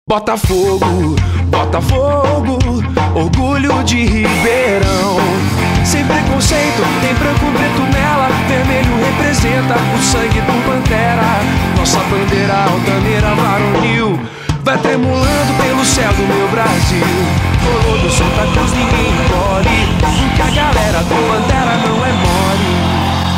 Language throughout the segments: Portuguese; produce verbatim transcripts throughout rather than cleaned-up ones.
Botafogo, Botafogo, orgulho de Ribeirão. Sem preconceito, tem branco, preto nela, vermelho representa o sangue do Pantera. Nossa bandeira altaneira varonil vai tremulando pelo céu do meu Brasil. Coroa do Santa Cruz ninguém engole, porque a galera do Pantera não é mole.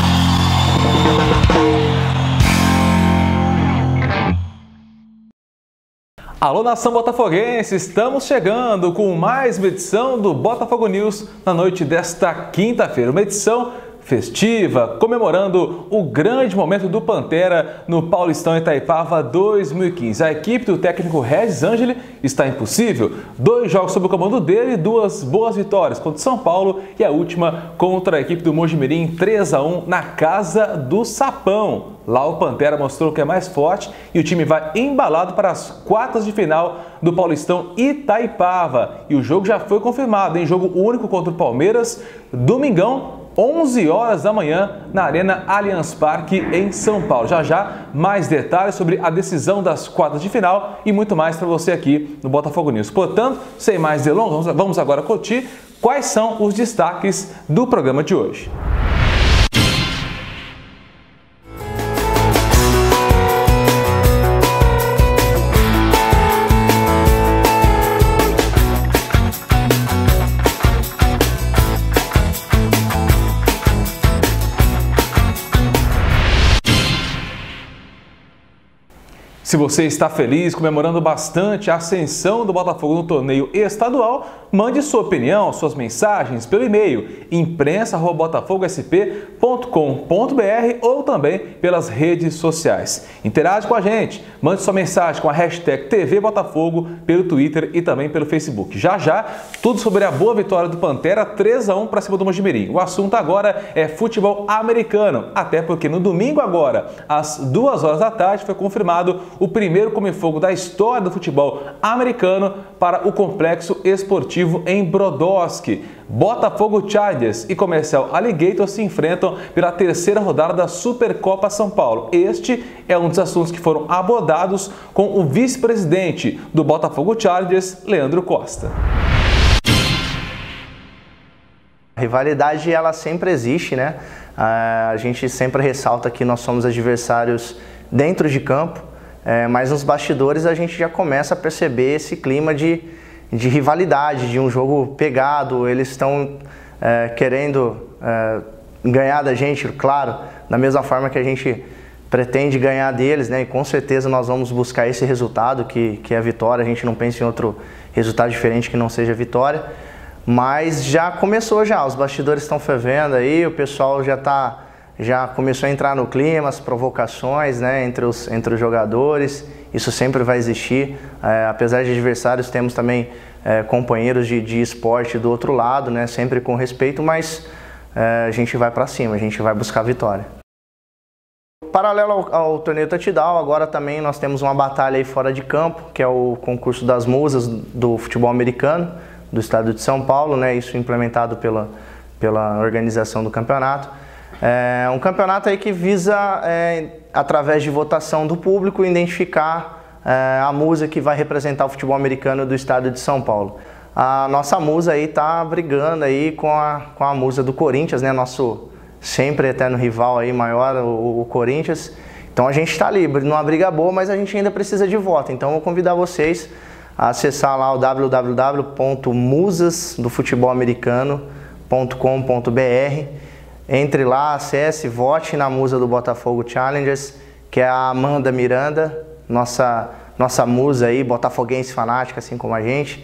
Alô, nação botafoguense, estamos chegando com mais uma edição do Botafogo News na noite desta quinta-feira. Uma edição festiva, comemorando o grande momento do Pantera no Paulistão Itaipava dois mil e quinze. A equipe do técnico Regis Angeli está impossível. Dois jogos sob o comando dele, duas boas vitórias contra o São Paulo e a última contra a equipe do Mojimirim, três a um na casa do Sapão. Lá o Pantera mostrou que é mais forte e o time vai embalado para as quartas de final do Paulistão Itaipava. E o jogo já foi confirmado em jogo único contra o Palmeiras, domingão, onze horas da manhã, na Arena Allianz Parque, em São Paulo. Já já, mais detalhes sobre a decisão das quartas de final e muito mais para você aqui no Botafogo News. Portanto, sem mais delongas, vamos agora curtir quais são os destaques do programa de hoje. Se você está feliz, comemorando bastante a ascensão do Botafogo no torneio estadual, mande sua opinião, suas mensagens pelo e-mail imprensa arroba botafogo s p ponto com ponto b r ou também pelas redes sociais. Interage com a gente, mande sua mensagem com a hashtag T V Botafogo pelo Twitter e também pelo Facebook. Já já, tudo sobre a boa vitória do Pantera, três a um para cima do Mojimirim. O assunto agora é futebol americano, até porque no domingo agora, às duas horas da tarde, foi confirmado o primeiro come-fogo da história do futebol americano para o complexo esportivo em Brodowski. Botafogo Chargers e Comercial Alligator se enfrentam pela terceira rodada da Supercopa São Paulo. Este é um dos assuntos que foram abordados com o vice-presidente do Botafogo Chargers, Leandro Costa. A rivalidade, ela sempre existe, né? A gente sempre ressalta que nós somos adversários dentro de campo. É, mas nos bastidores a gente já começa a perceber esse clima de, de rivalidade, de um jogo pegado. Eles estão é, querendo é, ganhar da gente, claro, da mesma forma que a gente pretende ganhar deles, né? E com certeza nós vamos buscar esse resultado, que, que é a vitória. A gente não pensa em outro resultado diferente que não seja a vitória. Mas já começou já, os bastidores estão fervendo aí, o pessoal já está... Já começou a entrar no clima, as provocações, né, entre, os, entre os jogadores, isso sempre vai existir. É, apesar de adversários, temos também é, companheiros de, de esporte do outro lado, né, sempre com respeito, mas é, a gente vai para cima, a gente vai buscar a vitória. Paralelo ao, ao torneio touchdown, agora também nós temos uma batalha aí fora de campo, que é o concurso das musas do futebol americano, do estado de São Paulo, né, isso implementado pela, pela organização do campeonato. É um campeonato aí que visa, é, através de votação do público, identificar é, a musa que vai representar o futebol americano do estado de São Paulo. A nossa musa aí tá brigando aí com a, com a musa do Corinthians, né? Nosso sempre eterno rival aí maior, o, o Corinthians. Então a gente está ali, numa briga boa, mas a gente ainda precisa de voto. Então eu vou convidar vocês a acessar lá o w w w ponto musas do futebol americano ponto com ponto b r. Entre lá, acesse, vote na musa do Botafogo Challengers, que é a Amanda Miranda, nossa, nossa musa aí, botafoguense fanática, assim como a gente.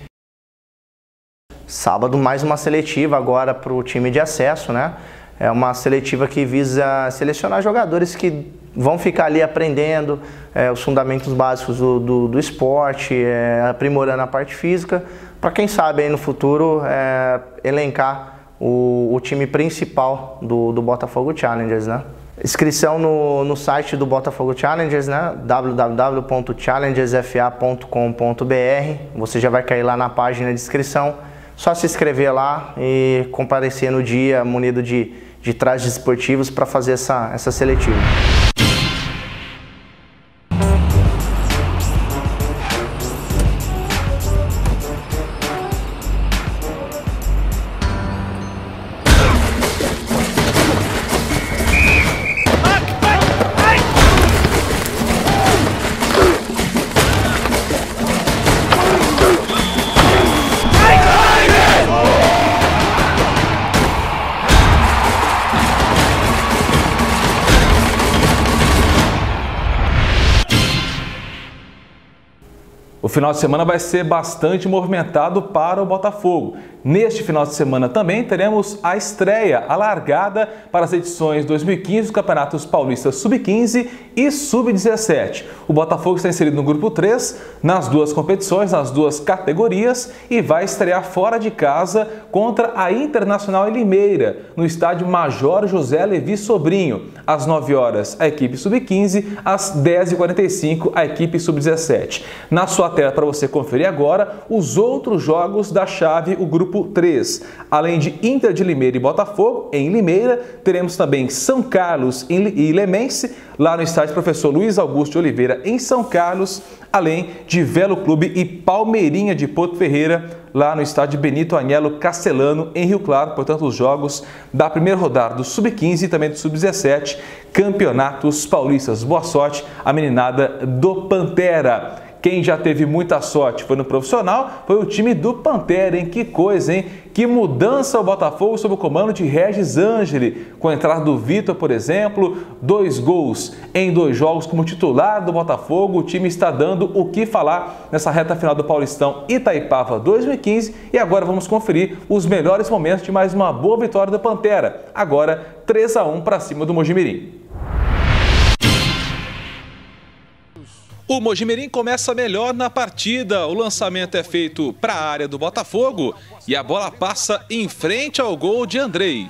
Sábado, mais uma seletiva agora para o time de acesso, né? É uma seletiva que visa selecionar jogadores que vão ficar ali aprendendo é, os fundamentos básicos do, do, do esporte, é, aprimorando a parte física, para quem sabe aí no futuro é, elencar O, o time principal do, do Botafogo Challengers, né? Inscrição no, no site do Botafogo Challengers, né? w w w ponto challengers f a ponto com ponto b r. Você já vai cair lá na página de inscrição. Só se inscrever lá e comparecer no dia munido de, de trajes esportivos para fazer essa, essa seletiva. O final de semana vai ser bastante movimentado para o Botafogo. Neste final de semana também teremos a estreia, a largada para as edições dois mil e quinze dos Campeonatos Paulistas sub quinze e sub dezessete. O Botafogo está inserido no grupo três, nas duas competições, nas duas categorias, e vai estrear fora de casa contra a Internacional em Limeira, no estádio Major José Levi Sobrinho. Às nove horas, a equipe sub quinze, às dez e quarenta e cinco, a equipe sub dezessete. Na sua tela, para você conferir agora, os outros jogos da chave, o grupo três. Além de Inter de Limeira e Botafogo, em Limeira, teremos também São Carlos e Lemense, lá no estádio Professor Luiz Augusto de Oliveira, em São Carlos, além de Velo Clube e Palmeirinha de Porto Ferreira, lá no estádio Benito Agnello Castellano, em Rio Claro. Portanto, os jogos da primeira rodada do sub quinze e também do sub dezessete, Campeonatos Paulistas. Boa sorte à meninada do Pantera. Quem já teve muita sorte foi no profissional, foi o time do Pantera, hein? Que coisa, hein? Que mudança o Botafogo sob o comando de Regis Angeli. Com a entrada do Vitor, por exemplo, dois gols em dois jogos como titular do Botafogo. O time está dando o que falar nessa reta final do Paulistão Itaipava dois mil e quinze. E agora vamos conferir os melhores momentos de mais uma boa vitória do Pantera. Agora três a um para cima do Mojimirim. O Mojimirim começa melhor na partida. O lançamento é feito para a área do Botafogo e a bola passa em frente ao gol de Andrei.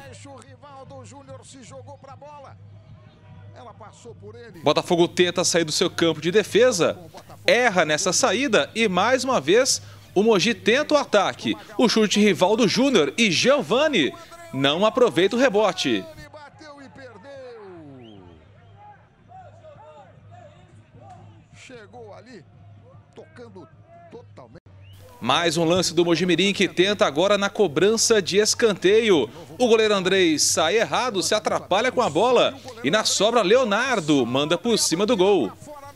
Botafogo tenta sair do seu campo de defesa, erra nessa saída e mais uma vez o Mogi tenta o ataque. O chute rival do Júnior e Giovani não aproveita o rebote. Chegou ali, tocando totalmente. Mais um lance do Mojimirim que tenta agora na cobrança de escanteio. O goleiro Andrei sai errado, se atrapalha com a bola. E na sobra, Leonardo manda por cima do gol.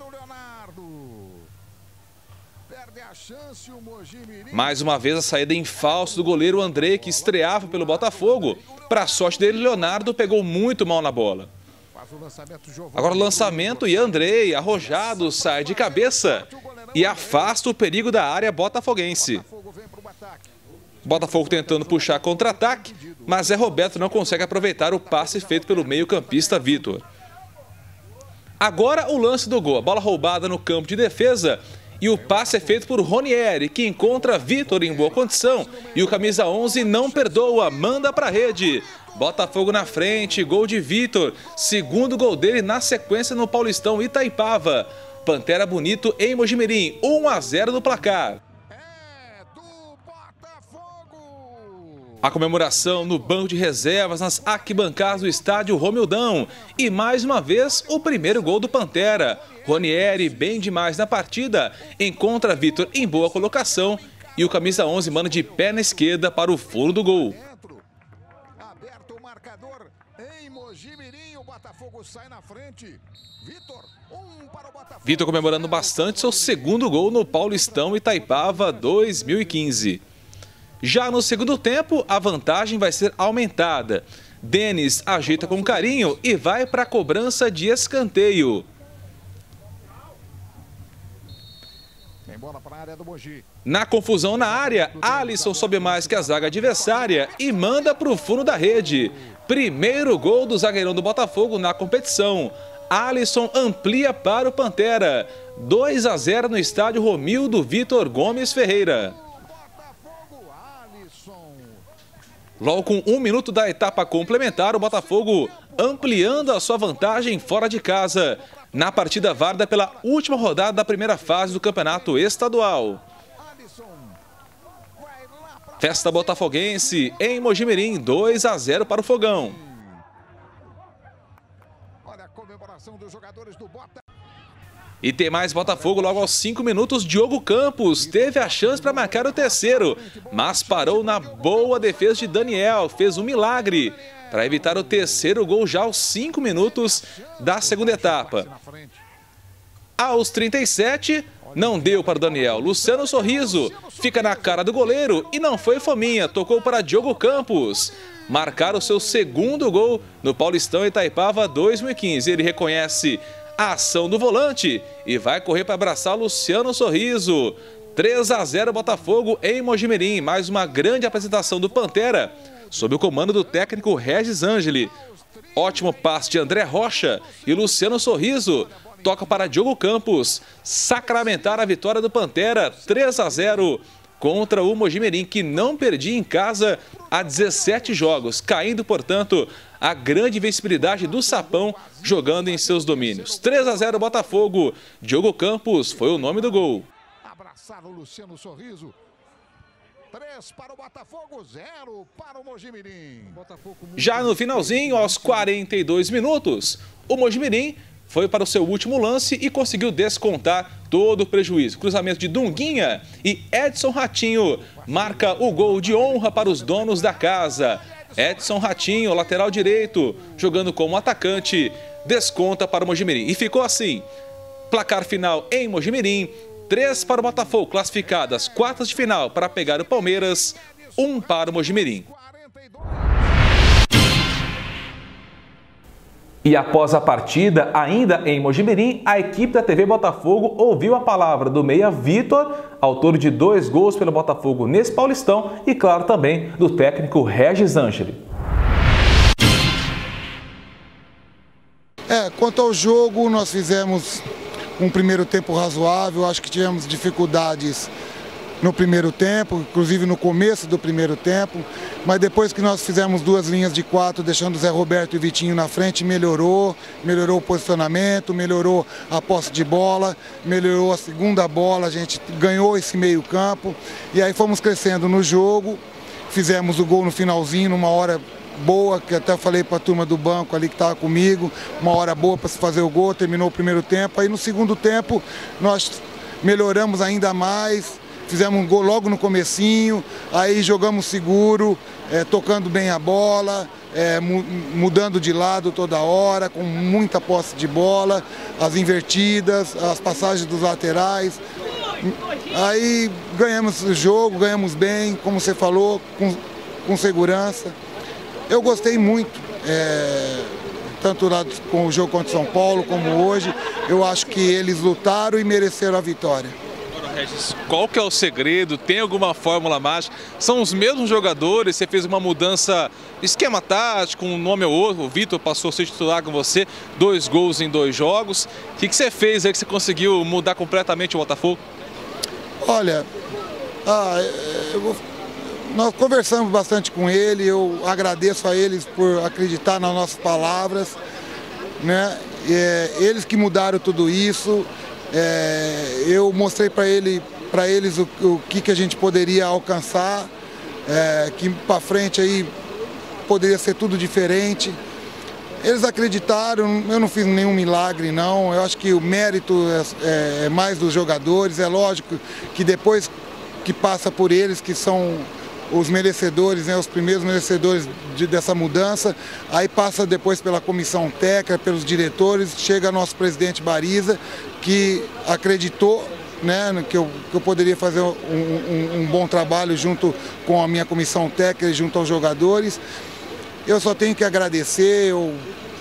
Mais uma vez a saída em falso do goleiro Andrei, que estreava pelo Botafogo. Para a sorte dele, Leonardo pegou muito mal na bola. Agora o lançamento e Andrei, arrojado, sai de cabeça e afasta o perigo da área botafoguense. Botafogo tentando puxar contra-ataque, mas Zé Roberto não consegue aproveitar o passe feito pelo meio-campista Vitor. Agora o lance do gol, a bola roubada no campo de defesa e o passe é feito por Ronieri, que encontra Vitor em boa condição e o camisa onze não perdoa, manda para a rede. Botafogo na frente, gol de Vitor, segundo gol dele na sequência no Paulistão Itaipava. Pantera bonito em Mojimirim, um a zero no placar. A comemoração no banco de reservas, nas arquibancadas do estádio Romildão. E mais uma vez, o primeiro gol do Pantera. Ronieri, bem demais na partida, encontra Vitor em boa colocação e o camisa onze manda de pé na esquerda para o fundo do gol. Aberto o marcador em Mojimirim, o Botafogo sai na frente. Vitor, um para o Botafogo. Vitor comemorando bastante seu segundo gol no Paulistão Itaipava dois mil e quinze. Já no segundo tempo, a vantagem vai ser aumentada. Denis ajeita com carinho e vai para a cobrança de escanteio. Na confusão na área, Alisson sobe mais que a zaga adversária e manda para o fundo da rede. Primeiro gol do zagueirão do Botafogo na competição. Alisson amplia para o Pantera. dois a zero no estádio Romildo Vitor Gomes Ferreira. Logo com um minuto da etapa complementar, o Botafogo ampliando a sua vantagem fora de casa. Na partida válida pela última rodada da primeira fase do campeonato estadual. Festa botafoguense em Mojimirim, dois a zero para o Fogão. Olha a comemoração dos jogadores do Bota. E tem mais Botafogo logo aos cinco minutos. Diogo Campos teve a chance para marcar o terceiro, mas parou na boa defesa de Daniel, fez um milagre para evitar o terceiro gol já aos cinco minutos da segunda etapa. Aos trinta e sete, não deu para o Daniel. Luciano Sorriso fica na cara do goleiro e não foi fominha, tocou para Diogo Campos marcar o seu segundo gol no Paulistão Itaipava dois mil e quinze. Ele reconhece a ação do volante e vai correr para abraçar Luciano Sorriso. três a zero Botafogo em Mojimirim, mais uma grande apresentação do Pantera, sob o comando do técnico Regis Angeli. Ótimo passe de André Rocha e Luciano Sorriso toca para Diogo Campos sacramentar a vitória do Pantera, três a zero contra o Mojimirim, que não perdia em casa há dezessete jogos, caindo, portanto, a grande invencibilidade do Sapão jogando em seus domínios. três a zero Botafogo, Diogo Campos foi o nome do gol. Abraçado o Luciano Sorriso. três para o Botafogo, zero para o Mojimirim. Já no finalzinho, aos quarenta e dois minutos, o Mojimirim foi para o seu último lance e conseguiu descontar todo o prejuízo. Cruzamento de Dunguinha e Edson Ratinho marca o gol de honra para os donos da casa. Edson Ratinho, lateral direito, jogando como atacante, desconta para o Mojimirim. E ficou assim, placar final em Mojimirim, três para o Botafogo, classificadas quartas de final para pegar o Palmeiras, um para o Mojimirim. E após a partida, ainda em Mojimirim, a equipe da T V Botafogo ouviu a palavra do meia Vitor, autor de dois gols pelo Botafogo nesse Paulistão, e claro também do técnico Regis Angeli. É, quanto ao jogo, nós fizemos um primeiro tempo razoável, acho que tivemos dificuldades no primeiro tempo, inclusive no começo do primeiro tempo, mas depois que nós fizemos duas linhas de quatro, deixando o Zé Roberto e o Vitinho na frente, melhorou, melhorou o posicionamento, melhorou a posse de bola, melhorou a segunda bola, a gente ganhou esse meio campo, e aí fomos crescendo no jogo, fizemos o gol no finalzinho, numa hora boa, que até falei para a turma do banco ali que estava comigo, uma hora boa para se fazer o gol, terminou o primeiro tempo, aí no segundo tempo nós melhoramos ainda mais, fizemos um gol logo no comecinho, aí jogamos seguro, é, tocando bem a bola, é, mu mudando de lado toda hora, com muita posse de bola, as invertidas, as passagens dos laterais. Aí ganhamos o jogo, ganhamos bem, como você falou, com, com segurança. Eu gostei muito, é, tanto lá com o jogo contra o São Paulo como hoje. Eu acho que eles lutaram e mereceram a vitória. Regis, qual que é o segredo? Tem alguma fórmula mágica? São os mesmos jogadores? Você fez uma mudança, esquema tático, um nome ou outro? O Vitor passou a ser titular com você, dois gols em dois jogos. O que, que você fez aí que você conseguiu mudar completamente o Botafogo? Olha, ah, eu vou... nós conversamos bastante com ele, eu agradeço a eles por acreditar nas nossas palavras, né? É, eles que mudaram tudo isso. É, eu mostrei para ele, para eles o, o que, que a gente poderia alcançar, é, que para frente aí poderia ser tudo diferente. Eles acreditaram, eu não fiz nenhum milagre não, eu acho que o mérito é, é mais dos jogadores, é lógico que depois que passa por eles, que são os merecedores, né, os primeiros merecedores de, dessa mudança, aí passa depois pela comissão técnica, pelos diretores, chega nosso presidente Bariza, que acreditou, né, que, eu, que eu poderia fazer um, um, um bom trabalho junto com a minha comissão técnica e junto aos jogadores. Eu só tenho que agradecer, eu,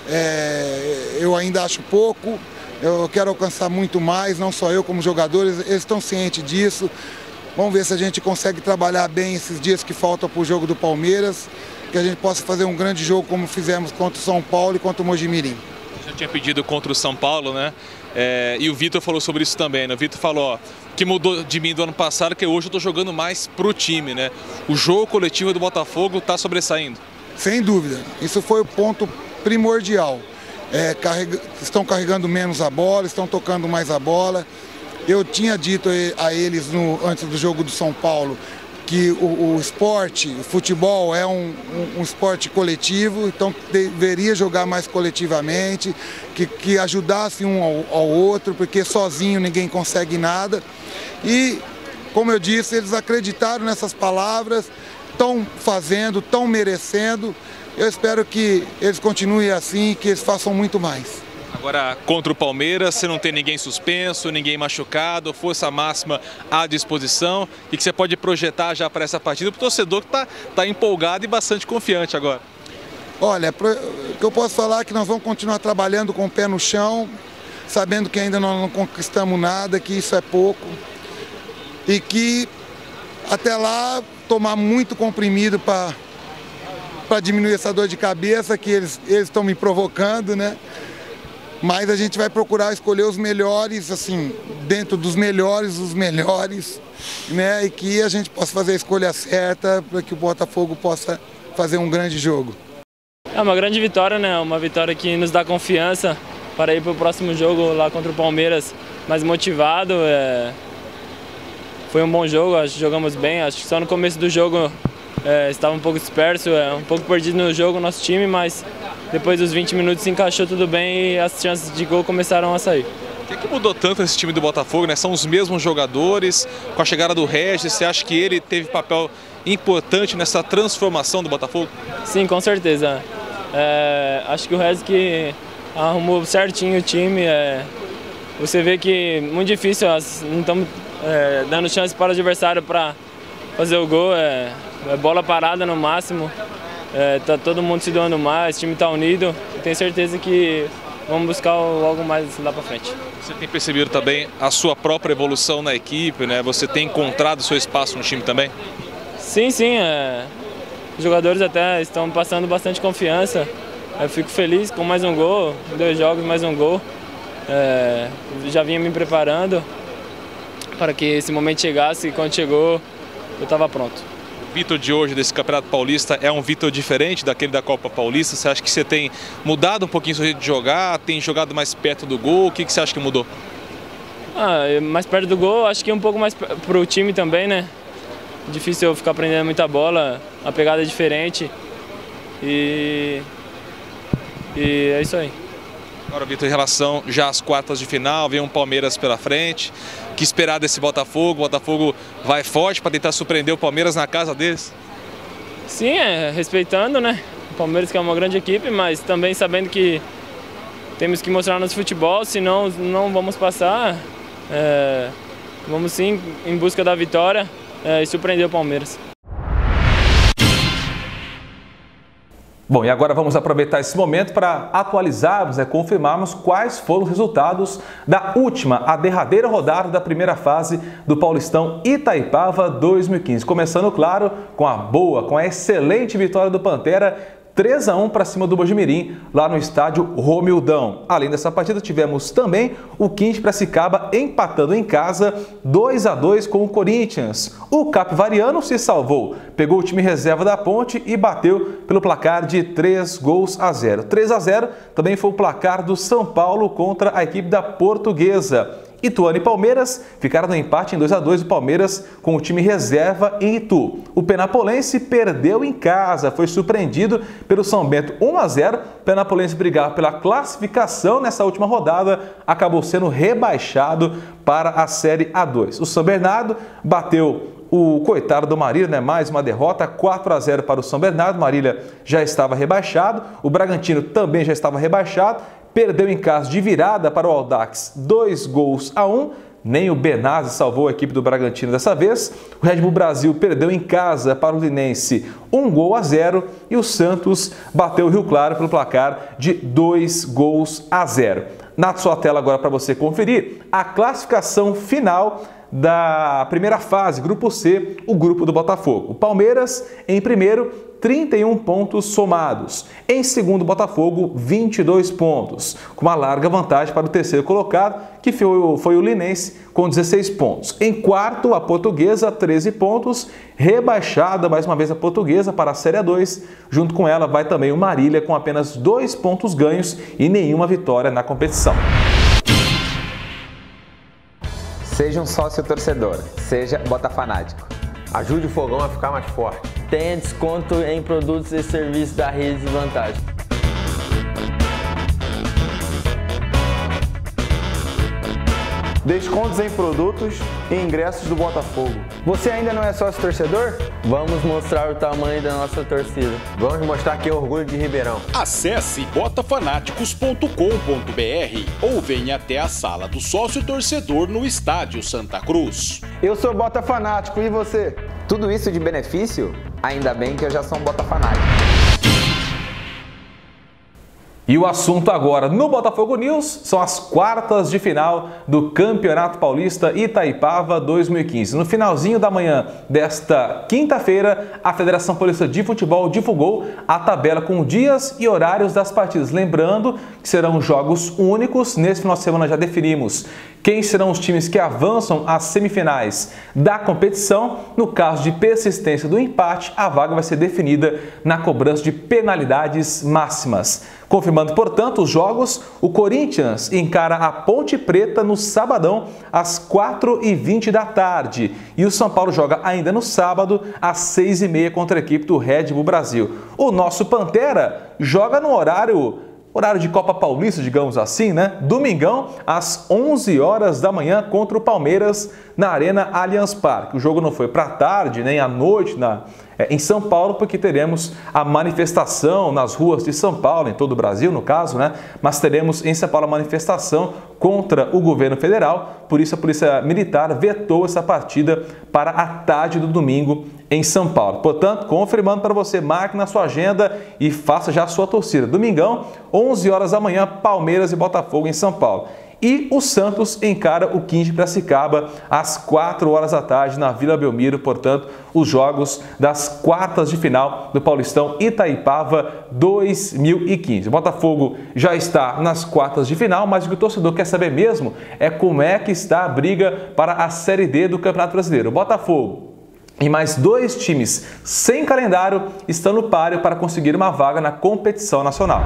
é, eu ainda acho pouco, eu quero alcançar muito mais, não só eu como jogadores, eles estão cientes disso. Vamos ver se a gente consegue trabalhar bem esses dias que faltam para o jogo do Palmeiras, que a gente possa fazer um grande jogo como fizemos contra o São Paulo e contra o Mojimirim. Você tinha pedido contra o São Paulo, né? É, e o Vitor falou sobre isso também, né? O Vitor falou, ó, que mudou de mim do ano passado, que hoje eu estou jogando mais pro time, né? O jogo coletivo do Botafogo está sobressaindo. Sem dúvida, isso foi o ponto primordial. É, carrega, estão carregando menos a bola, estão tocando mais a bola. Eu tinha dito a eles no, antes do jogo do São Paulo que o, o esporte, o futebol é um, um, um esporte coletivo, então deveria jogar mais coletivamente, que, que ajudasse um ao, ao outro, porque sozinho ninguém consegue nada. E, como eu disse, eles acreditaram nessas palavras, estão fazendo, estão merecendo. Eu espero que eles continuem assim, que eles façam muito mais. Agora, contra o Palmeiras, você não tem ninguém suspenso, ninguém machucado, força máxima à disposição. E que você pode projetar já para essa partida para o torcedor que está tá empolgado e bastante confiante agora? Olha, o que eu posso falar é que nós vamos continuar trabalhando com o pé no chão, sabendo que ainda nós não conquistamos nada, que isso é pouco. E que até lá tomar muito comprimido para para diminuir essa dor de cabeça que eles estão me provocando, né? Mas a gente vai procurar escolher os melhores, assim, dentro dos melhores, os melhores, né? E que a gente possa fazer a escolha certa para que o Botafogo possa fazer um grande jogo. É uma grande vitória, né? Uma vitória que nos dá confiança para ir para o próximo jogo lá contra o Palmeiras mais motivado. É... Foi um bom jogo, acho que jogamos bem. Acho que só no começo do jogo é, estava um pouco disperso, é, um pouco perdido no jogo nosso time, mas depois dos vinte minutos se encaixou tudo bem e as chances de gol começaram a sair. O que, que mudou tanto esse time do Botafogo, né? São os mesmos jogadores, com a chegada do Regis, você acha que ele teve papel importante nessa transformação do Botafogo? Sim, com certeza. É, acho que o Regis que arrumou certinho o time. É, você vê que é muito difícil, não estamos é, dando chance para o adversário para fazer o gol. É, é bola parada no máximo. É, tá todo mundo se doando mais, o time está unido. Tenho certeza que vamos buscar algo mais lá para frente. Você tem percebido também a sua própria evolução na equipe, né? Você tem encontrado seu espaço no time também? Sim, sim. É... Os jogadores até estão passando bastante confiança. Eu fico feliz com mais um gol, dois jogos, mais um gol. É... Já vinha me preparando para que esse momento chegasse e quando chegou eu estava pronto. O Vitor de hoje, desse Campeonato Paulista, é um Vitor diferente daquele da Copa Paulista? Você acha que você tem mudado um pouquinho o seu jeito de jogar, tem jogado mais perto do gol? O que, que você acha que mudou? Ah, mais perto do gol, acho que um pouco mais para o time também, né? Difícil eu ficar prendendo muita bola, a pegada é diferente e, e é isso aí. Agora, Vitor, em relação já às quartas de final, vem um Palmeiras pela frente. O que esperar desse Botafogo? O Botafogo vai forte para tentar surpreender o Palmeiras na casa deles? Sim, é, respeitando, né? O Palmeiras que é uma grande equipe, mas também sabendo que temos que mostrar nosso futebol, senão não vamos passar. É, vamos sim em busca da vitória é, e surpreender o Palmeiras. Bom, e agora vamos aproveitar esse momento para atualizarmos e confirmarmos quais foram os resultados da última, a derradeira rodada da primeira fase do Paulistão Itaipava dois mil e quinze. Começando, claro, com a boa, com a excelente vitória do Pantera, três a um para cima do Mojimirim, lá no estádio Romildão. Além dessa partida, tivemos também o quinze de Piracicaba empatando em casa dois a dois com o Corinthians. O Capivariano se salvou, pegou o time reserva da Ponte e bateu pelo placar de três gols a zero. três a zero também foi o placar do São Paulo contra a equipe da Portuguesa. Ituano e Palmeiras ficaram no empate em dois a dois, o Palmeiras com o time reserva em Itu. O Penapolense perdeu em casa, foi surpreendido pelo São Bento um a zero. O Penapolense brigava pela classificação nessa última rodada, acabou sendo rebaixado para a Série A dois. O São Bernardo bateu o coitado do Marília, né? Mais uma derrota, quatro a zero para o São Bernardo. Marília já estava rebaixado, o Bragantino também já estava rebaixado. Perdeu em casa de virada para o Audax, dois gols a um. Nem o Benazzi salvou a equipe do Bragantino dessa vez. O Red Bull Brasil perdeu em casa para o Linense, um gol a zero. E o Santos bateu o Rio Claro pelo placar de dois gols a zero. Na sua tela agora para você conferir a classificação final da primeira fase, Grupo C, o grupo do Botafogo. O Palmeiras em primeiro, trinta e um pontos somados. Em segundo, Botafogo, vinte e dois pontos, com uma larga vantagem para o terceiro colocado, que foi o, foi o Linense, com dezesseis pontos. Em quarto, a Portuguesa, treze pontos, rebaixada mais uma vez a Portuguesa para a Série A dois. Junto com ela vai também o Marília, com apenas dois pontos ganhos e nenhuma vitória na competição. Seja um sócio torcedor, seja botafanático. Ajude o fogão a ficar mais forte. Tenha desconto em produtos e serviços da Redes Vantagem. Descontos em produtos e ingressos do Botafogo. Você ainda não é sócio torcedor? Vamos mostrar o tamanho da nossa torcida. Vamos mostrar que é orgulho de Ribeirão. Acesse botafanáticos ponto com ponto br ou venha até a sala do sócio torcedor no Estádio Santa Cruz. Eu sou botafanático, e você? Tudo isso de benefício? Ainda bem que eu já sou um botafanático. E o assunto agora no Botafogo News são as quartas de final do Campeonato Paulista Itaipava dois mil e quinze. No finalzinho da manhã desta quinta-feira, a Federação Paulista de Futebol divulgou a tabela com dias e horários das partidas. Lembrando que serão jogos únicos. Nesse final de semana já definimos quem serão os times que avançam às semifinais da competição. No caso de persistência do empate, a vaga vai ser definida na cobrança de penalidades máximas. Confirmando, portanto, os jogos, o Corinthians encara a Ponte Preta no sabadão às quatro e vinte da tarde. E o São Paulo joga ainda no sábado às seis e meia contra a equipe do Red Bull Brasil. O nosso Pantera joga no horário... Horário de Copa Paulista, digamos assim, né? Domingão, às onze horas da manhã, contra o Palmeiras, na Arena Allianz Parque. O jogo não foi para tarde, nem à noite na, é, em São Paulo, porque teremos a manifestação nas ruas de São Paulo, em todo o Brasil, no caso, né? Mas teremos em São Paulo a manifestação contra o governo federal. Por isso, a Polícia Militar vetou essa partida para a tarde do domingo em São Paulo. Portanto, confirmando para você, marque na sua agenda e faça já a sua torcida. Domingão, onze horas da manhã, Palmeiras e Botafogo em São Paulo. E o Santos encara o quinze de Piracicaba às quatro horas da tarde na Vila Belmiro. Portanto, os jogos das quartas de final do Paulistão Itaipava dois mil e quinze. O Botafogo já está nas quartas de final, mas o que o torcedor quer saber mesmo é como é que está a briga para a Série D do Campeonato Brasileiro. O Botafogo e mais dois times sem calendário estão no páreo para conseguir uma vaga na competição nacional.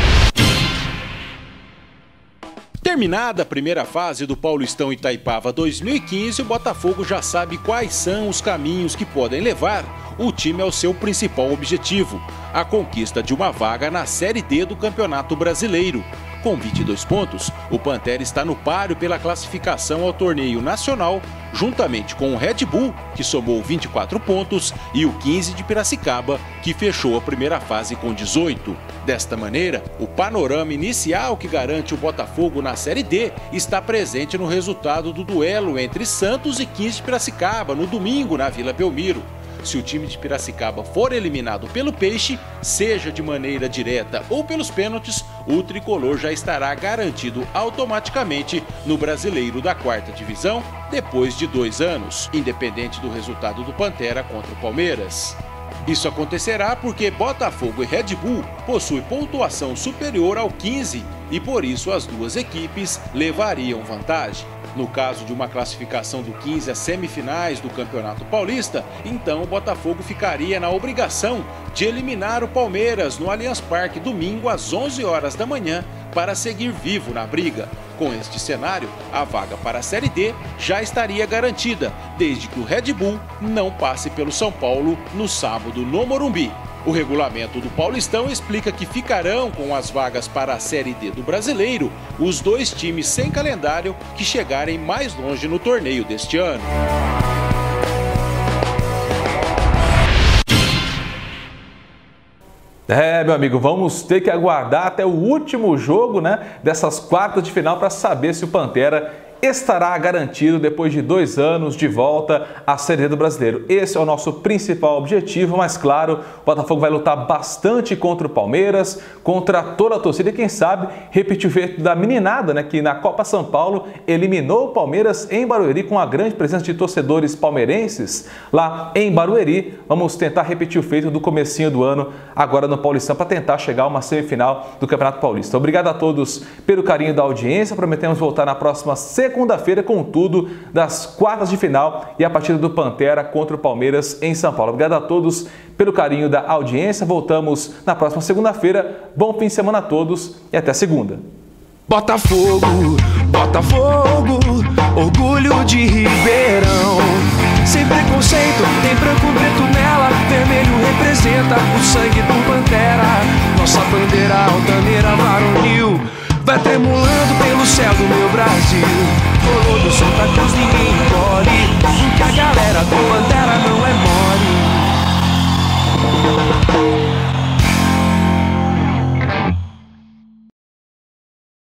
Terminada a primeira fase do Paulistão Itaipava dois mil e quinze, o Botafogo já sabe quais são os caminhos que podem levar o time ao seu principal objetivo, a conquista de uma vaga na Série D do Campeonato Brasileiro. Com vinte e dois pontos, o Pantera está no páreo pela classificação ao torneio nacional, juntamente com o Red Bull, que somou vinte e quatro pontos, e o quinze de Piracicaba, que fechou a primeira fase com dezoito. Desta maneira, o panorama inicial que garante o Botafogo na Série D está presente no resultado do duelo entre Santos e quinze de Piracicaba, no domingo na Vila Belmiro. Se o time de Piracicaba for eliminado pelo Peixe, seja de maneira direta ou pelos pênaltis, o tricolor já estará garantido automaticamente no Brasileiro da quarta divisão, depois de dois anos, independente do resultado do Pantera contra o Palmeiras. Isso acontecerá porque Botafogo e Red Bull possuem pontuação superior ao quinze e por isso as duas equipes levariam vantagem. No caso de uma classificação do quinze às semifinais do Campeonato Paulista, então o Botafogo ficaria na obrigação de eliminar o Palmeiras no Allianz Parque domingo às onze horas da manhã para seguir vivo na briga. Com este cenário, a vaga para a Série D já estaria garantida, desde que o Red Bull não passe pelo São Paulo no sábado no Morumbi. O regulamento do Paulistão explica que ficarão com as vagas para a Série D do Brasileiro os dois times sem calendário que chegarem mais longe no torneio deste ano. É, meu amigo, vamos ter que aguardar até o último jogo, né, dessas quartas de final para saber se o Pantera estará garantido depois de dois anos de volta à Série D do Brasileiro. Esse é o nosso principal objetivo, mas claro, o Botafogo vai lutar bastante contra o Palmeiras, contra toda a torcida e quem sabe repetir o feito da meninada, né, que na Copa São Paulo eliminou o Palmeiras em Barueri com a grande presença de torcedores palmeirenses lá em Barueri. Vamos tentar repetir o feito do comecinho do ano agora no Paulistão para tentar chegar a uma semifinal do Campeonato Paulista. Obrigado a todos pelo carinho da audiência. Prometemos voltar na próxima segunda segunda-feira com tudo das quartas de final e a partida do Pantera contra o Palmeiras em São Paulo. Obrigado a todos pelo carinho da audiência. Voltamos na próxima segunda-feira. Bom fim de semana a todos e até segunda. Botafogo, Botafogo, orgulho de Ribeirão. Sem preconceito, tem branco preto nela, vermelho representa o sangue do Pantera. Nossa bandeira altaneira varonil vai tremulando pelo céu do meu Brasil. Colou do Santa Cruz, ninguém engole, porque a galera do Pantera